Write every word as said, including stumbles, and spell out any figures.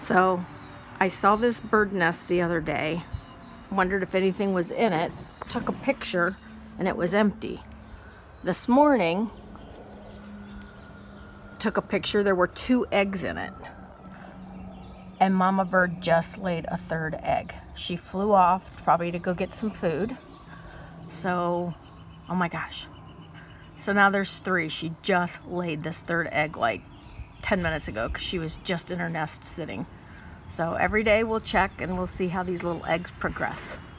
So I saw this bird nest the other day, wondered if anything was in it, took a picture, and it was empty. This morning, took a picture, there were two eggs in it. And Mama Bird just laid a third egg. She flew off, probably to go get some food. So, oh my gosh. So now there's three. She just laid this third egg like ten minutes ago because she was just in her nest sitting. So every day we'll check and we'll see how these little eggs progress.